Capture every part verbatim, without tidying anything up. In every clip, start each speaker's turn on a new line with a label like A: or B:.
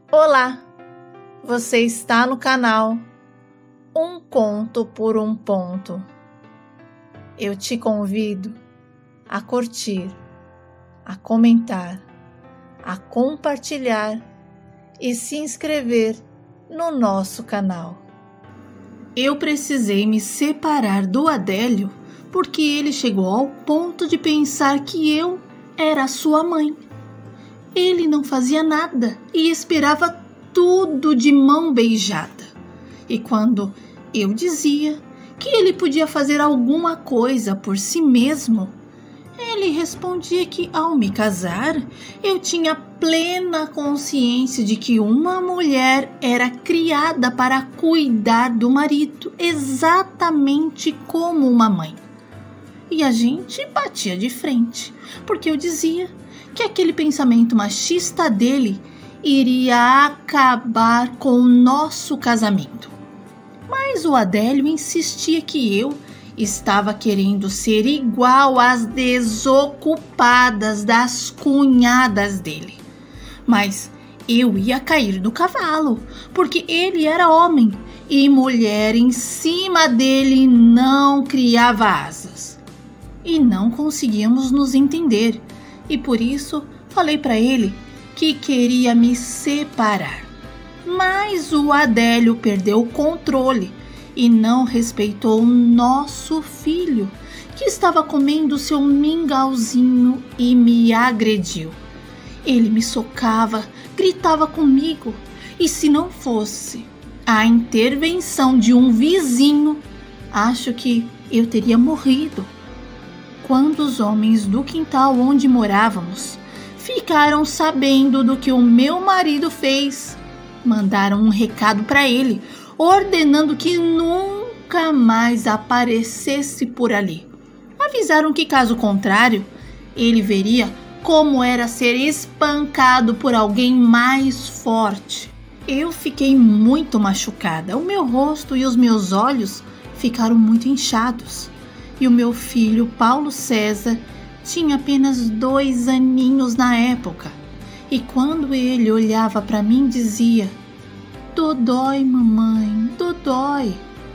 A: Olá, você está no canal Um Conto por um Ponto. Eu te convido a curtir, a comentar, a compartilhar e se inscrever no nosso canal. Eu precisei me separar do Adélio porque ele chegou ao ponto de pensar que eu era sua mãe. Ele não fazia nada e esperava tudo de mão beijada. E quando eu dizia que ele podia fazer alguma coisa por si mesmo, ele respondia que ao me casar, eu tinha plena consciência de que uma mulher era criada para cuidar do marido, exatamente como uma mãe. E a gente batia de frente, porque eu dizia que aquele pensamento machista dele iria acabar com o nosso casamento. Mas o Adélio insistia que eu estava querendo ser igual às desocupadas das cunhadas dele. Mas eu ia cair do cavalo, porque ele era homem e mulher em cima dele não criava asas. E não conseguíamos nos entender, e por isso falei para ele que queria me separar. Mas o Adélio perdeu o controle e não respeitou o nosso filho, que estava comendo seu mingauzinho, e me agrediu. Ele me socava, gritava comigo, e se não fosse a intervenção de um vizinho, acho que eu teria morrido. Quando os homens do quintal onde morávamos ficaram sabendo do que o meu marido fez, mandaram um recado para ele, ordenando que nunca mais aparecesse por ali. Avisaram que, caso contrário, ele veria como era ser espancado por alguém mais forte. Eu fiquei muito machucada. O meu rosto e os meus olhos ficaram muito inchados. E o meu filho, Paulo César, tinha apenas dois aninhos na época. E quando ele olhava para mim, dizia: "Dodói, mamãe, dodói."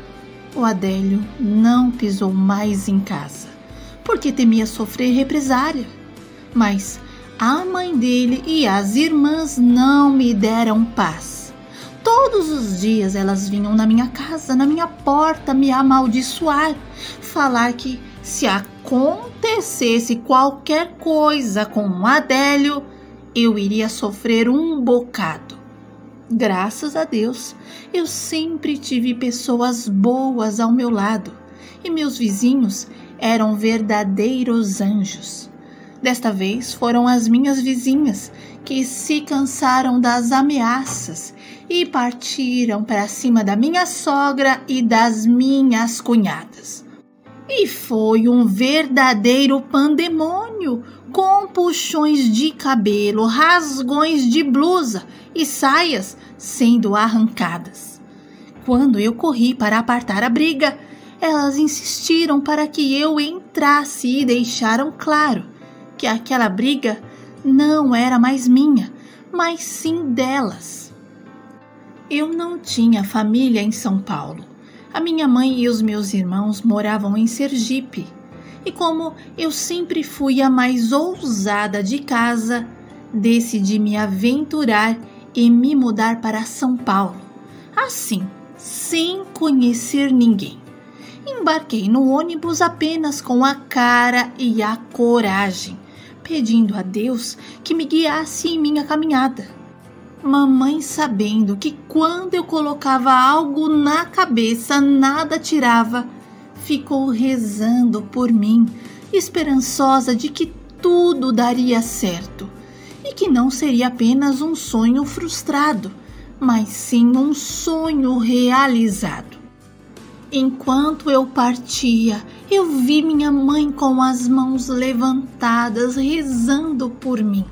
A: O Adélio não pisou mais em casa, porque temia sofrer represália. Mas a mãe dele e as irmãs não me deram paz. Todos os dias elas vinham na minha casa, na minha porta, me amaldiçoar, falar que se acontecesse qualquer coisa com o Adélio, eu iria sofrer um bocado. Graças a Deus, eu sempre tive pessoas boas ao meu lado e meus vizinhos eram verdadeiros anjos. Desta vez foram as minhas vizinhas que se cansaram das ameaças e partiram para cima da minha sogra e das minhas cunhadas. E foi um verdadeiro pandemônio, com puxões de cabelo, rasgões de blusa e saias sendo arrancadas. Quando eu corri para apartar a briga, elas insistiram para que eu entrasse e deixaram claro que aquela briga não era mais minha, mas sim delas. Eu não tinha família em São Paulo. A minha mãe e os meus irmãos moravam em Sergipe. E como eu sempre fui a mais ousada de casa, decidi me aventurar e me mudar para São Paulo. Assim, sem conhecer ninguém. Embarquei no ônibus apenas com a cara e a coragem, pedindo a Deus que me guiasse em minha caminhada. Mamãe, sabendo que quando eu colocava algo na cabeça nada tirava, ficou rezando por mim, esperançosa de que tudo daria certo e que não seria apenas um sonho frustrado, mas sim um sonho realizado. Enquanto eu partia, eu vi minha mãe com as mãos levantadas, rezando por mim.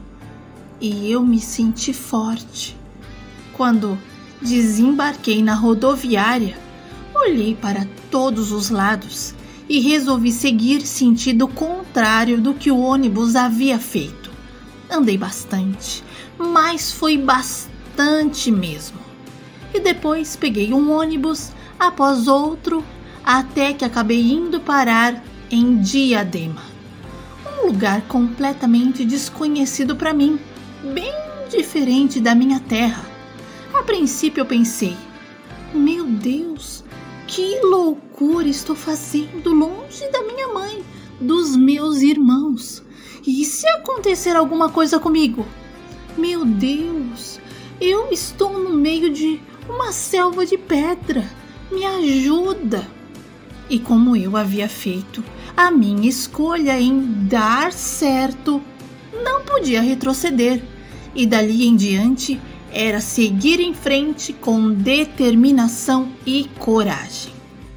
A: E eu me senti forte. Quando desembarquei na rodoviária, olhei para todos os lados e resolvi seguir sentido contrário do que o ônibus havia feito. Andei bastante, mas foi bastante bastante mesmo. E depois peguei um ônibus após outro, até que acabei indo parar em Diadema. Um lugar completamente desconhecido para mim, bem diferente da minha terra. A princípio eu pensei, meu Deus, que loucura estou fazendo longe da minha mãe, dos meus irmãos. E se acontecer alguma coisa comigo? Meu Deus, eu estou no meio de uma selva de pedra. Me ajuda! E como eu havia feito a minha escolha em dar certo, não podia retroceder. E dali em diante era seguir em frente com determinação e coragem.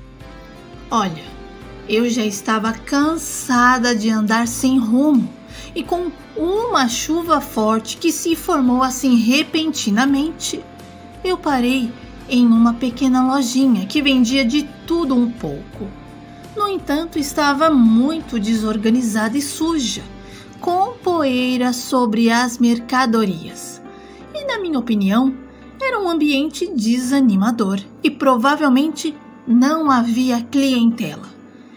A: Olha, eu já estava cansada de andar sem rumo e com uma chuva forte que se formou assim repentinamente, eu parei em uma pequena lojinha que vendia de tudo um pouco. No entanto, estava muito desorganizada e suja, com poeira sobre as mercadorias. E, na minha opinião, era um ambiente desanimador e provavelmente não havia clientela.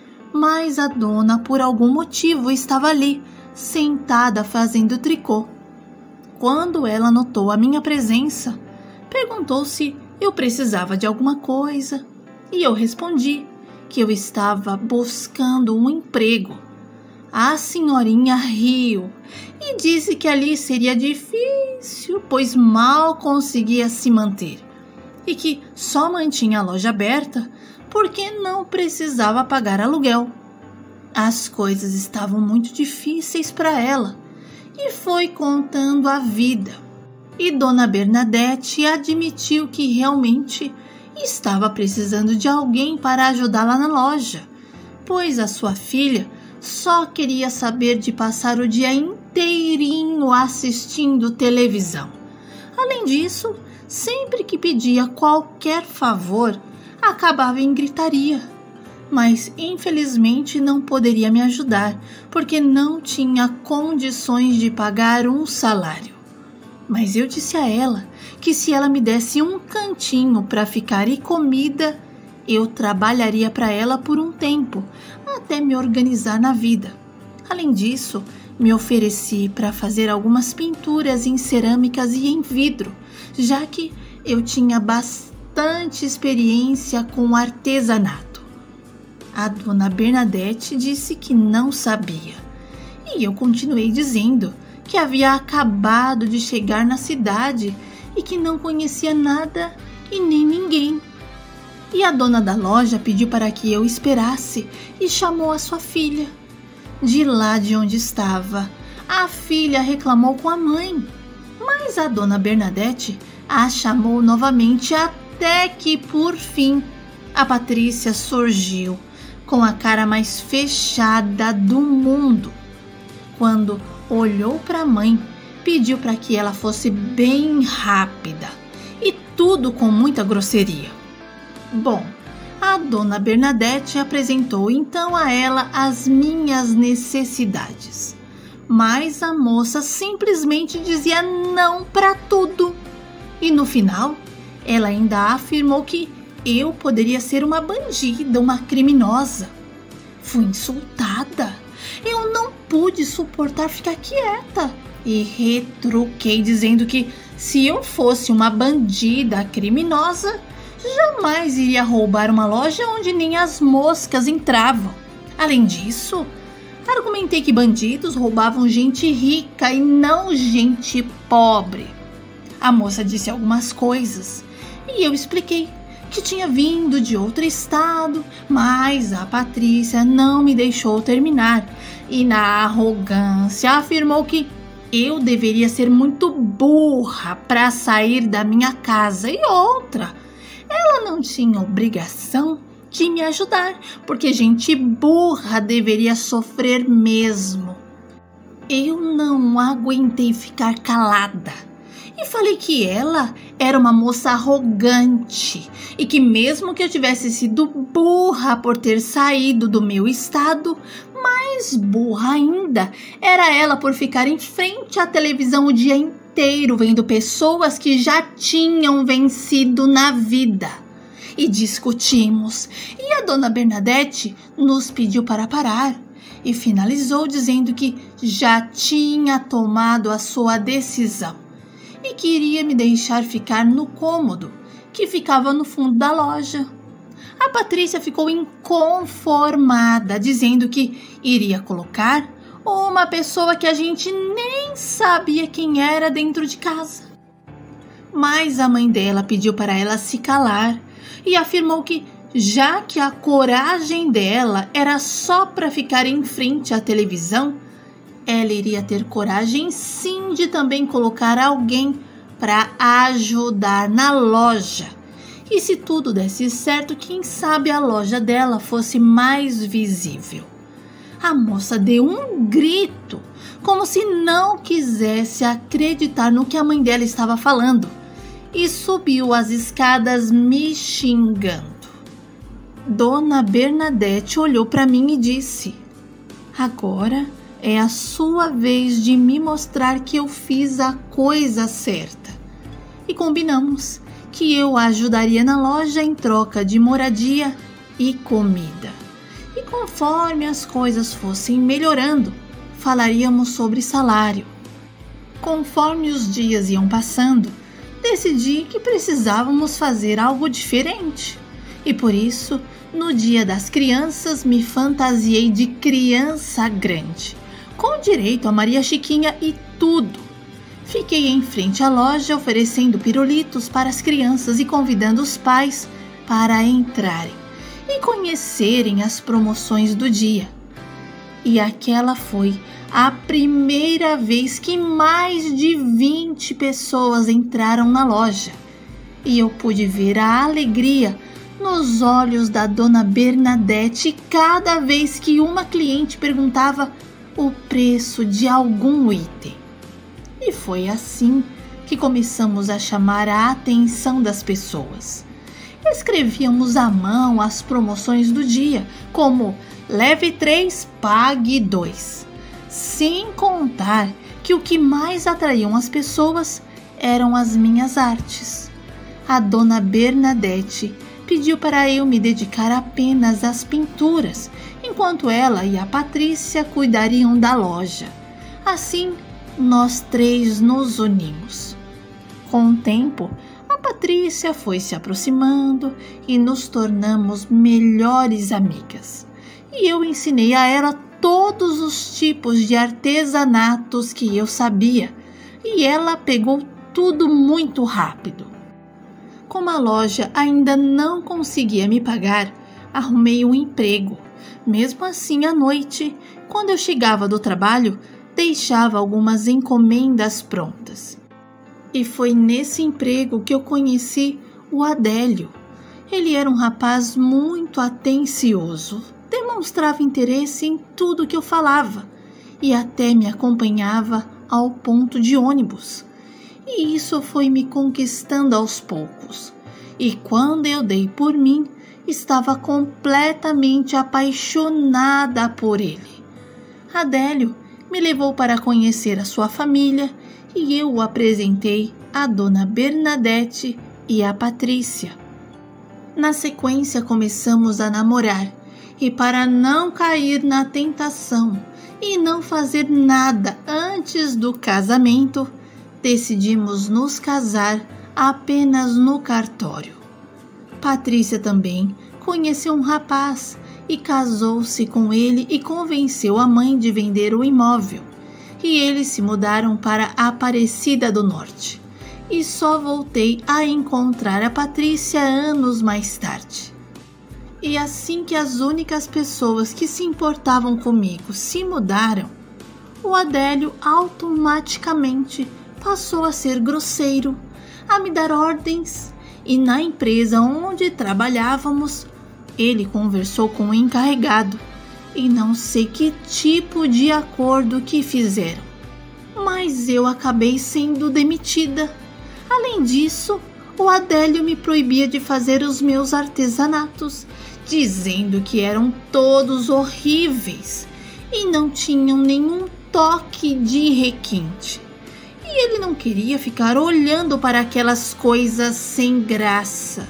A: Mas a dona, por algum motivo, estava ali, sentada fazendo tricô. Quando ela notou a minha presença, perguntou se eu precisava de alguma coisa e eu respondi que eu estava buscando um emprego. A senhorinha riu e disse que ali seria difícil, pois mal conseguia se manter e que só mantinha a loja aberta porque não precisava pagar aluguel. As coisas estavam muito difíceis para ela e foi contando a vida. E Dona Bernadette admitiu que realmente estava precisando de alguém para ajudá-la na loja, pois a sua filha só queria saber de passar o dia inteirinho assistindo televisão. Além disso, sempre que pedia qualquer favor, acabava em gritaria. Mas infelizmente não poderia me ajudar, porque não tinha condições de pagar um salário. Mas eu disse a ela que se ela me desse um cantinho para ficar e comida, eu trabalharia para ela por um tempo, até me organizar na vida. Além disso, me ofereci para fazer algumas pinturas em cerâmicas e em vidro, já que eu tinha bastante experiência com artesanato. A Dona Bernadette disse que não sabia, e eu continuei dizendo que havia acabado de chegar na cidade e que não conhecia nada e nem ninguém. E a dona da loja pediu para que eu esperasse e chamou a sua filha. De lá de onde estava, a filha reclamou com a mãe, mas a Dona Bernadette a chamou novamente até que, por fim, a Patrícia surgiu com a cara mais fechada do mundo. Quando olhou para a mãe, pediu para que ela fosse bem rápida e tudo com muita grosseria. Bom, a Dona Bernadette apresentou então a ela as minhas necessidades, mas a moça simplesmente dizia não para tudo. E no final, ela ainda afirmou que eu poderia ser uma bandida, uma criminosa. Fui insultada. Eu não pude suportar ficar quieta e retruquei dizendo que se eu fosse uma bandida criminosa, jamais iria roubar uma loja onde nem as moscas entravam. Além disso, argumentei que bandidos roubavam gente rica e não gente pobre. A moça disse algumas coisas e eu expliquei que tinha vindo de outro estado, mas a Patrícia não me deixou terminar e, na arrogância, afirmou que eu deveria ser muito burra para sair da minha casa. E outra, ela não tinha obrigação de me ajudar, porque gente burra deveria sofrer mesmo. Eu não aguentei ficar calada e falei que ela era uma moça arrogante e que mesmo que eu tivesse sido burra por ter saído do meu estado, mais burra ainda era ela por ficar em frente à televisão o dia inteiro inteiro vendo pessoas que já tinham vencido na vida. E discutimos, e a dona Bernadette nos pediu para parar e finalizou dizendo que já tinha tomado a sua decisão e queria me deixar ficar no cômodo que ficava no fundo da loja. A Patrícia ficou inconformada, dizendo que iria colocar uma pessoa que a gente nem sabia quem era dentro de casa. Mas a mãe dela pediu para ela se calar e afirmou que, já que a coragem dela era só para ficar em frente à televisão, ela iria ter coragem sim de também colocar alguém para ajudar na loja. E se tudo desse certo, quem sabe a loja dela fosse mais visível. A moça deu um grito, como se não quisesse acreditar no que a mãe dela estava falando, e subiu as escadas me xingando. Dona Bernadette olhou para mim e disse: agora é a sua vez de me mostrar que eu fiz a coisa certa. E combinamos que eu a ajudaria na loja em troca de moradia e comida. E conforme as coisas fossem melhorando, falaríamos sobre salário. Conforme os dias iam passando, decidi que precisávamos fazer algo diferente. E por isso, no Dia das Crianças, me fantasiei de criança grande, com direito a Maria Chiquinha e tudo. Fiquei em frente à loja oferecendo pirulitos para as crianças e convidando os pais para entrarem e conhecerem as promoções do dia. E aquela foi a primeira vez que mais de vinte pessoas entraram na loja. E eu pude ver a alegria nos olhos da dona Bernadette cada vez que uma cliente perguntava o preço de algum item. E foi assim que começamos a chamar a atenção das pessoas. Escrevíamos à mão as promoções do dia, como leve três, pague dois. Sem contar que o que mais atraíam as pessoas eram as minhas artes. A dona Bernadette pediu para eu me dedicar apenas às pinturas, enquanto ela e a Patrícia cuidariam da loja. Assim, nós três nos unimos. Com o tempo, a Patrícia foi se aproximando e nos tornamos melhores amigas. E eu ensinei a ela todos os tipos de artesanatos que eu sabia, e ela pegou tudo muito rápido. Como a loja ainda não conseguia me pagar, arrumei um emprego. Mesmo assim, à noite, quando eu chegava do trabalho, deixava algumas encomendas prontas. E foi nesse emprego que eu conheci o Adélio. Ele era um rapaz muito atencioso, demonstrava interesse em tudo que eu falava e até me acompanhava ao ponto de ônibus. E isso foi me conquistando aos poucos. E quando eu dei por mim, estava completamente apaixonada por ele. Adélio me levou para conhecer a sua família e eu o apresentei à dona Bernadette e à Patrícia. Na sequência, começamos a namorar e, para não cair na tentação e não fazer nada antes do casamento, decidimos nos casar apenas no cartório. Patrícia também conheceu um rapaz e casou-se com ele e convenceu a mãe de vender o imóvel. E eles se mudaram para Aparecida do Norte. E só voltei a encontrar a Patrícia anos mais tarde. E assim que as únicas pessoas que se importavam comigo se mudaram, o Adélio automaticamente passou a ser grosseiro, a me dar ordens, e na empresa onde trabalhávamos, ele conversou com o encarregado e não sei que tipo de acordo que fizeram, mas eu acabei sendo demitida. Além disso, o Adélio me proibia de fazer os meus artesanatos, dizendo que eram todos horríveis e não tinham nenhum toque de requinte. e ele não queria ficar olhando para aquelas coisas sem graça.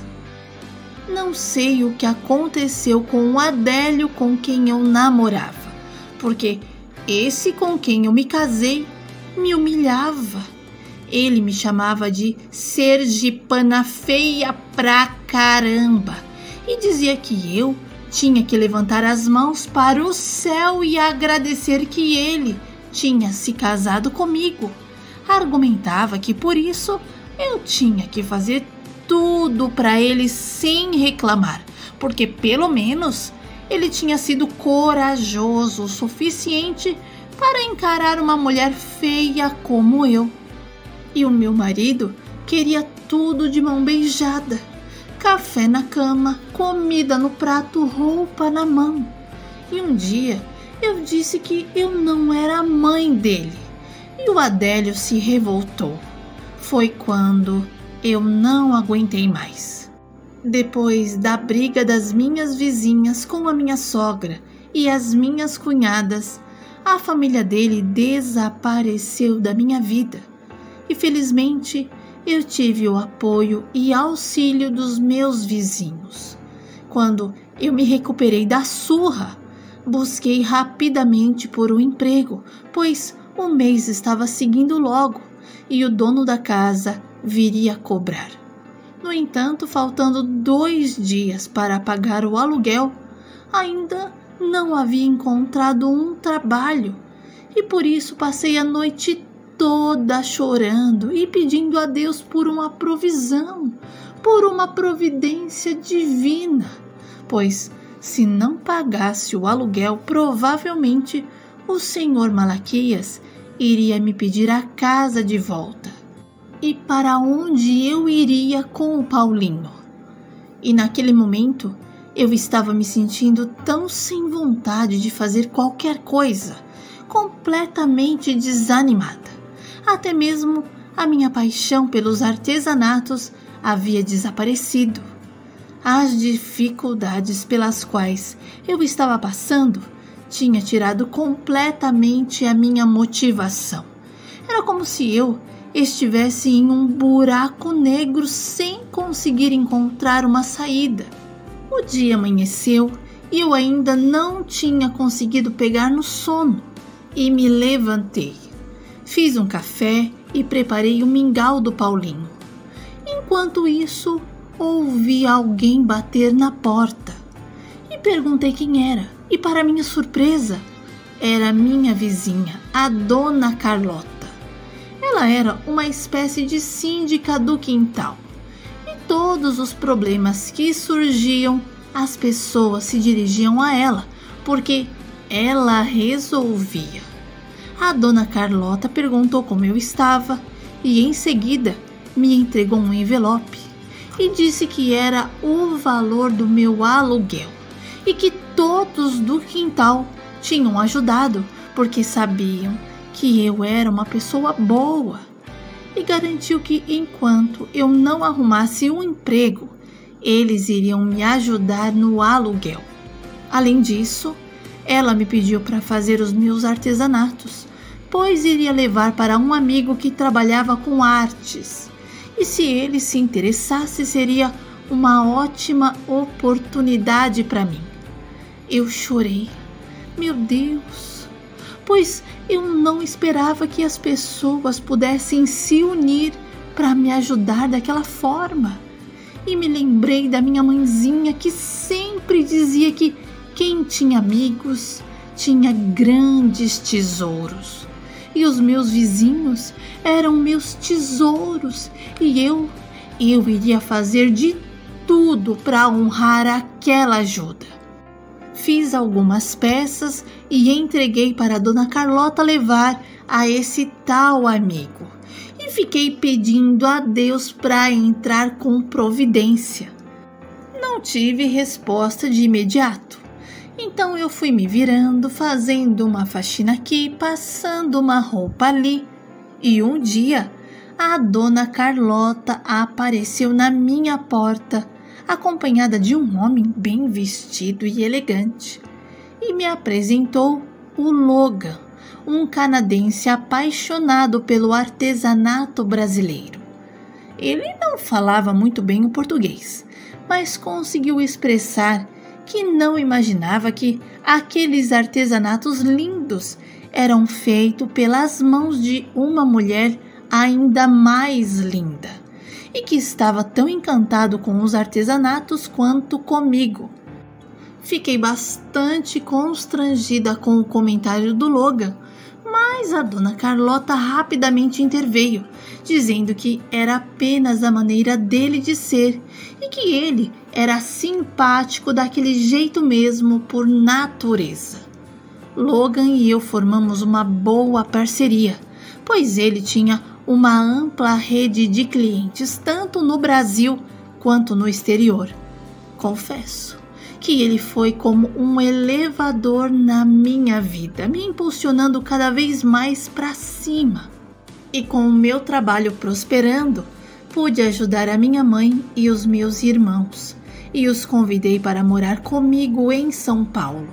A: Não sei o que aconteceu com o Adélio com quem eu namorava, porque esse com quem eu me casei me humilhava. Ele me chamava de sergipana feia pra caramba e dizia que eu tinha que levantar as mãos para o céu e agradecer que ele tinha se casado comigo. Argumentava que por isso eu tinha que fazer tudo para ele sem reclamar, porque pelo menos ele tinha sido corajoso o suficiente para encarar uma mulher feia como eu. E o meu marido queria tudo de mão beijada: café na cama, comida no prato, roupa na mão. E um dia eu disse que eu não era a mãe dele, e o Adélio se revoltou. Foi quando eu não aguentei mais. Depois da briga das minhas vizinhas com a minha sogra e as minhas cunhadas, a família dele desapareceu da minha vida. E felizmente eu tive o apoio e auxílio dos meus vizinhos. Quando eu me recuperei da surra, busquei rapidamente por um emprego, pois o mês estava seguindo logo e o dono da casa viria cobrar. No entanto, faltando dois dias para pagar o aluguel, ainda não havia encontrado um trabalho e por isso passei a noite toda chorando e pedindo a Deus por uma provisão, por uma providência divina, pois se não pagasse o aluguel, provavelmente o senhor Malaquias iria me pedir a casa de volta. E para onde eu iria com o Paulinho? E naquele momento eu estava me sentindo tão sem vontade de fazer qualquer coisa, completamente desanimada. Até mesmo a minha paixão pelos artesanatos havia desaparecido. As dificuldades pelas quais eu estava passando tinha tirado completamente a minha motivação. Era como se eu estivesse em um buraco negro sem conseguir encontrar uma saída. O dia amanheceu e eu ainda não tinha conseguido pegar no sono e me levantei. Fiz um café e preparei o mingau do Paulinho. Enquanto isso, ouvi alguém bater na porta e perguntei quem era. E para minha surpresa, era minha vizinha, a dona Carlota. Ela era uma espécie de síndica do quintal. E todos os problemas que surgiam, as pessoas se dirigiam a ela, porque ela resolvia. A dona Carlota perguntou como eu estava e em seguida me entregou um envelope e disse que era o valor do meu aluguel e que todos do quintal tinham ajudado porque sabiam que eu era uma pessoa boa, e garantiu que enquanto eu não arrumasse um emprego, eles iriam me ajudar no aluguel. Além disso, ela me pediu para fazer os meus artesanatos, pois iria levar para um amigo que trabalhava com artes, e se ele se interessasse, seria uma ótima oportunidade para mim. Eu chorei. Meu Deus! Pois eu não esperava que as pessoas pudessem se unir para me ajudar daquela forma. E me lembrei da minha mãezinha que sempre dizia que quem tinha amigos tinha grandes tesouros. E os meus vizinhos eram meus tesouros e eu, eu iria fazer de tudo para honrar aquela ajuda. Fiz algumas peças e entreguei para a dona Carlota levar a esse tal amigo. E fiquei pedindo a Deus para entrar com providência. Não tive resposta de imediato. Então eu fui me virando, fazendo uma faxina aqui, passando uma roupa ali. E um dia, a dona Carlota apareceu na minha porta, acompanhada de um homem bem vestido e elegante, e me apresentou o Logan, um canadense apaixonado pelo artesanato brasileiro. Ele não falava muito bem o português, mas conseguiu expressar que não imaginava que aqueles artesanatos lindos eram feitos pelas mãos de uma mulher ainda mais linda, e que estava tão encantado com os artesanatos quanto comigo. Fiquei bastante constrangida com o comentário do Logan, mas a dona Carlota rapidamente interveio, dizendo que era apenas a maneira dele de ser e que ele era simpático daquele jeito mesmo por natureza. Logan e eu formamos uma boa parceria, pois ele tinha uma ampla rede de clientes tanto no Brasil quanto no exterior. Confesso que ele foi como um elevador na minha vida, me impulsionando cada vez mais para cima. E com o meu trabalho prosperando, pude ajudar a minha mãe e os meus irmãos, e os convidei para morar comigo em São Paulo.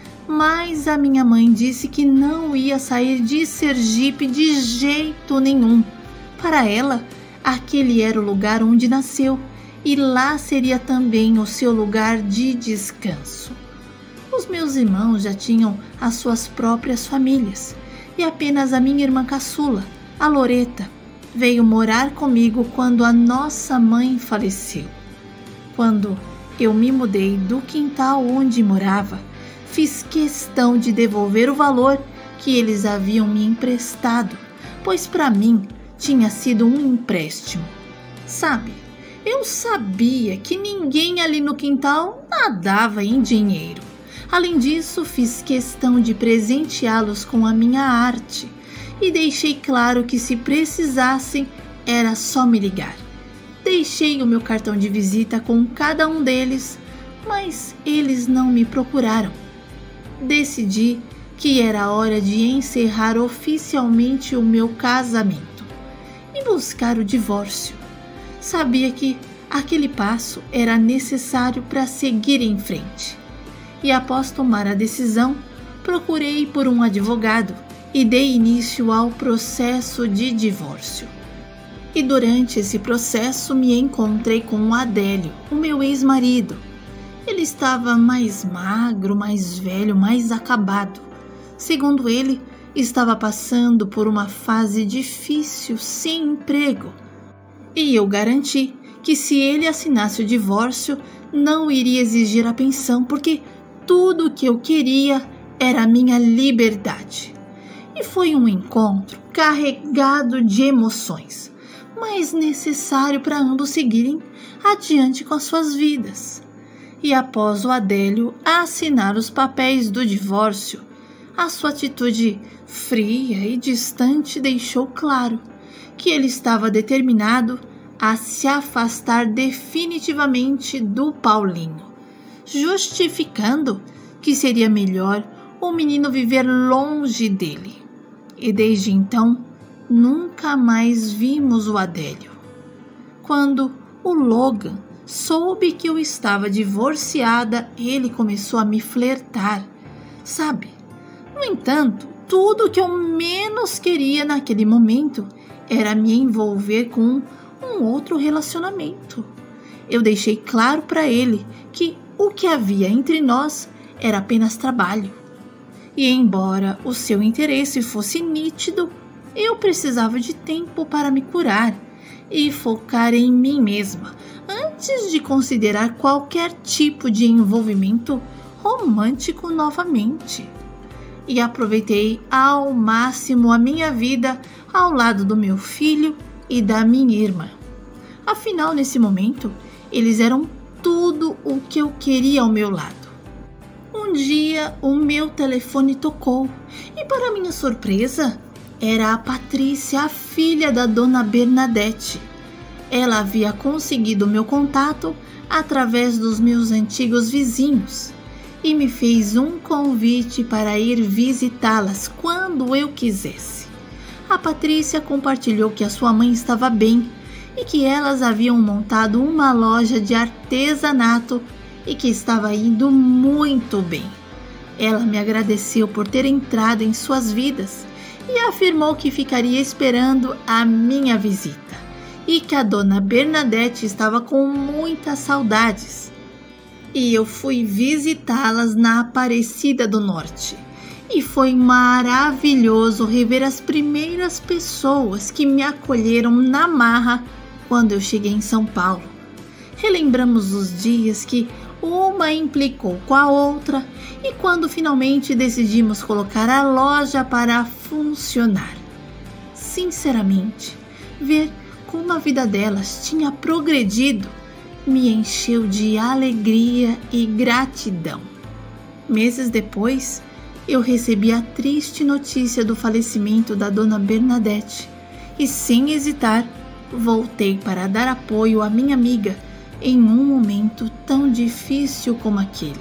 A: Mas a minha mãe disse que não ia sair de Sergipe de jeito nenhum. Para ela, aquele era o lugar onde nasceu, e lá seria também o seu lugar de descanso. Os meus irmãos já tinham as suas próprias famílias, e apenas a minha irmã caçula, a Loreta, veio morar comigo quando a nossa mãe faleceu. Quando eu me mudei do quintal onde morava, fiz questão de devolver o valor que eles haviam me emprestado, pois para mim tinha sido um empréstimo. Sabe, eu sabia que ninguém ali no quintal nadava em dinheiro. Além disso, fiz questão de presenteá-los com a minha arte e deixei claro que se precisassem era só me ligar. Deixei o meu cartão de visita com cada um deles, mas eles não me procuraram. Decidi que era hora de encerrar oficialmente o meu casamento e buscar o divórcio. Sabia que aquele passo era necessário para seguir em frente. E após tomar a decisão, procurei por um advogado e dei início ao processo de divórcio. E durante esse processo me encontrei com o Adélio, o meu ex-marido. Ele estava mais magro, mais velho, mais acabado. Segundo ele, estava passando por uma fase difícil, sem emprego. E eu garanti que se ele assinasse o divórcio, não iria exigir a pensão, porque tudo o que eu queria era a minha liberdade. E foi um encontro carregado de emoções, mas necessário para ambos seguirem adiante com as suas vidas. E após o Adélio assinar os papéis do divórcio, a sua atitude fria e distante deixou claro que ele estava determinado a se afastar definitivamente do Paulinho, justificando que seria melhor o menino viver longe dele. E desde então, nunca mais vimos o Adélio. Quando o Logan soube que eu estava divorciada, ele começou a me flertar, sabe? No entanto, tudo que eu menos queria naquele momento era me envolver com um outro relacionamento. Eu deixei claro para ele que o que havia entre nós era apenas trabalho. E embora o seu interesse fosse nítido, eu precisava de tempo para me curar e focar em mim mesma, antes de considerar qualquer tipo de envolvimento romântico novamente. E aproveitei ao máximo a minha vida ao lado do meu filho e da minha irmã. Afinal, nesse momento, eles eram tudo o que eu queria ao meu lado. Um dia, o meu telefone tocou e, para minha surpresa, era a Patrícia, a filha da dona Bernadette. Ela havia conseguido meu contato através dos meus antigos vizinhos e me fez um convite para ir visitá-las quando eu quisesse. A Patrícia compartilhou que a sua mãe estava bem e que elas haviam montado uma loja de artesanato e que estava indo muito bem. Ela me agradeceu por ter entrado em suas vidas e afirmou que ficaria esperando a minha visita e que a dona Bernadette estava com muitas saudades. E eu fui visitá-las na Aparecida do Norte. E foi maravilhoso rever as primeiras pessoas que me acolheram na marra quando eu cheguei em São Paulo. Relembramos os dias que uma implicou com a outra e quando finalmente decidimos colocar a loja para funcionar. Sinceramente, ver como a vida delas tinha progredido me encheu de alegria e gratidão. Meses depois, eu recebi a triste notícia do falecimento da dona Bernadette e, sem hesitar, voltei para dar apoio à minha amiga em um momento tão difícil como aquele.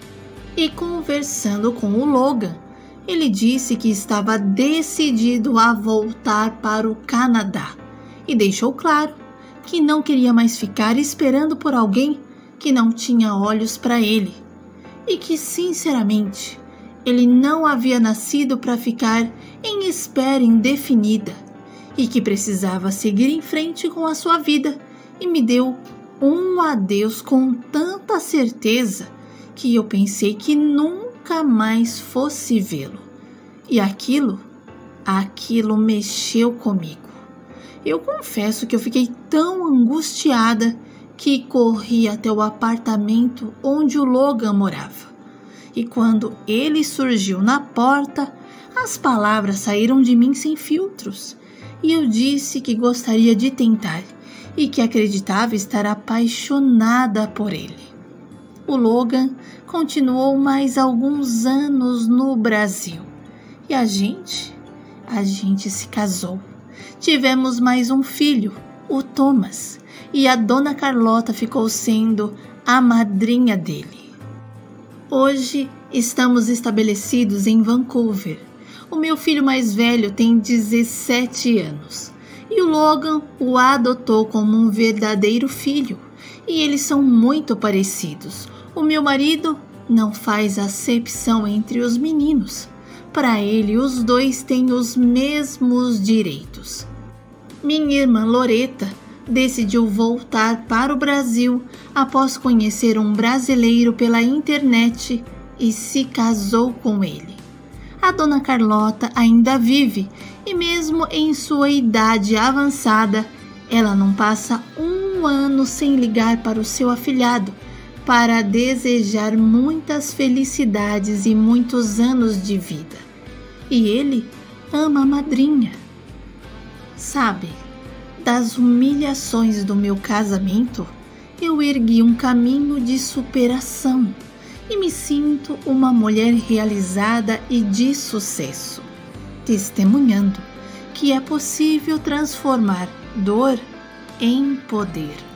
A: E conversando com o Logan, ele disse que estava decidido a voltar para o Canadá e deixou claro que não queria mais ficar esperando por alguém que não tinha olhos para ele e que, sinceramente, ele não havia nascido para ficar em espera indefinida e que precisava seguir em frente com a sua vida, e me deu um adeus com tanta certeza que eu pensei que nunca mais fosse vê-lo. E aquilo, aquilo mexeu comigo. Eu confesso que eu fiquei tão angustiada que corri até o apartamento onde o Logan morava. E quando ele surgiu na porta, as palavras saíram de mim sem filtros. E eu disse que gostaria de tentar e que acreditava estar apaixonada por ele. O Logan continuou mais alguns anos no Brasil. E a gente, a gente se casou. Tivemos mais um filho, o Thomas, e a dona Carlota ficou sendo a madrinha dele. Hoje estamos estabelecidos em Vancouver. O meu filho mais velho tem dezessete anos e o Logan o adotou como um verdadeiro filho. E eles são muito parecidos. O meu marido não faz acepção entre os meninos. Para ele, os dois têm os mesmos direitos. Minha irmã Loreta decidiu voltar para o Brasil após conhecer um brasileiro pela internet e se casou com ele. A dona Carlota ainda vive e mesmo em sua idade avançada, ela não passa um ano sem ligar para o seu afilhado para desejar muitas felicidades e muitos anos de vida. E ele ama a madrinha. Sabe, das humilhações do meu casamento, eu ergui um caminho de superação e me sinto uma mulher realizada e de sucesso, testemunhando que é possível transformar dor em poder.